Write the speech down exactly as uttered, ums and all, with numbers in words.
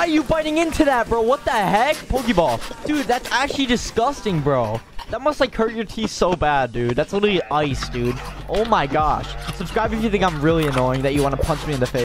Why are you biting into that, bro? What the heck? Pokeball. Dude, that's actually disgusting, bro. That must like hurt your teeth so bad, dude. That's literally ice, dude. Oh my gosh. Subscribe if you think I'm really annoying that you want to punch me in the face.